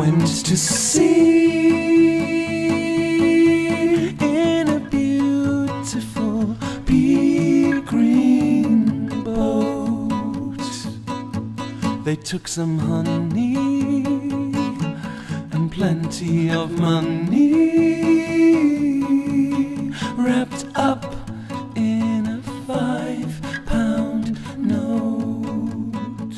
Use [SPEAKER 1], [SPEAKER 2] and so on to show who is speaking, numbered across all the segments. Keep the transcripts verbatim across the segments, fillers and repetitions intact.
[SPEAKER 1] went to sea in a beautiful pea green boat. They took some honey and plenty of money wrapped up in a five-pound note.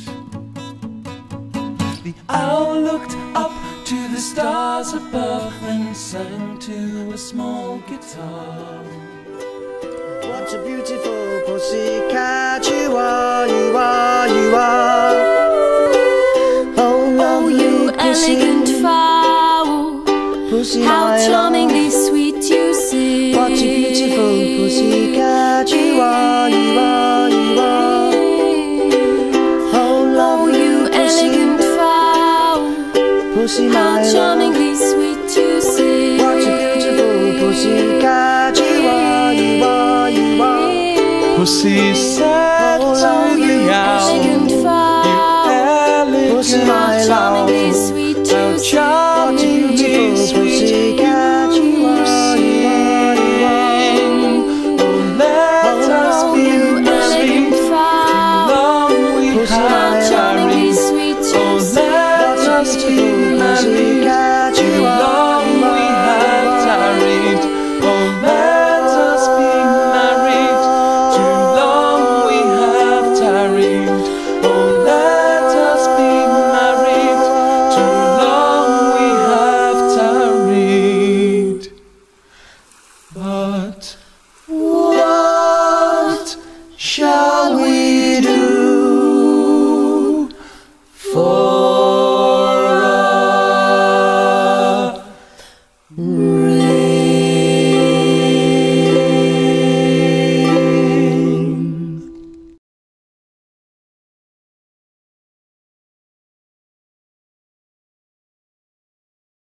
[SPEAKER 1] The owl looked up to the stars above and sang to a small guitar.
[SPEAKER 2] What a beautiful pussycat you are, you are, you are. Oh,
[SPEAKER 3] Oh, you elegant fowl,
[SPEAKER 2] pussy,
[SPEAKER 3] how
[SPEAKER 2] my
[SPEAKER 3] charmingly
[SPEAKER 2] love.
[SPEAKER 3] sweet you sing.
[SPEAKER 2] What a beautiful pussycat you are, you are, you are. Oh,
[SPEAKER 3] Oh,
[SPEAKER 2] lovely
[SPEAKER 3] you
[SPEAKER 2] pussy,
[SPEAKER 3] elegant fowl,
[SPEAKER 2] pussy,
[SPEAKER 3] how
[SPEAKER 2] my love.
[SPEAKER 3] charmingly sweet you sing.
[SPEAKER 2] What a beautiful pussycat you are, you are, you are.
[SPEAKER 1] Pussy said
[SPEAKER 2] Oh,
[SPEAKER 1] to
[SPEAKER 3] You
[SPEAKER 1] the owl,
[SPEAKER 3] elegant fowl,
[SPEAKER 2] Pussy,
[SPEAKER 1] elegant
[SPEAKER 2] my
[SPEAKER 3] how
[SPEAKER 2] love.
[SPEAKER 3] charmingly sweet
[SPEAKER 1] how
[SPEAKER 3] you sing.
[SPEAKER 2] What a
[SPEAKER 1] charmingly
[SPEAKER 2] beautiful
[SPEAKER 1] sweet
[SPEAKER 2] pussycat you are, you are, you are.
[SPEAKER 1] Oh, let us
[SPEAKER 3] Oh,
[SPEAKER 1] be
[SPEAKER 3] you
[SPEAKER 1] married.
[SPEAKER 3] elegant fowl,
[SPEAKER 1] Long we
[SPEAKER 2] Pussy,
[SPEAKER 1] have
[SPEAKER 2] my
[SPEAKER 3] how charmingly
[SPEAKER 1] tarried.
[SPEAKER 3] sweet
[SPEAKER 1] Oh,
[SPEAKER 3] you sing.
[SPEAKER 1] let us be married.
[SPEAKER 2] Pussycat you are,
[SPEAKER 1] Long
[SPEAKER 2] you
[SPEAKER 1] we
[SPEAKER 2] are,
[SPEAKER 1] have
[SPEAKER 2] you are.
[SPEAKER 1] tarried. Oh, let us be married. Too long we have tarried. Oh, let us be married. Too long we have tarried. But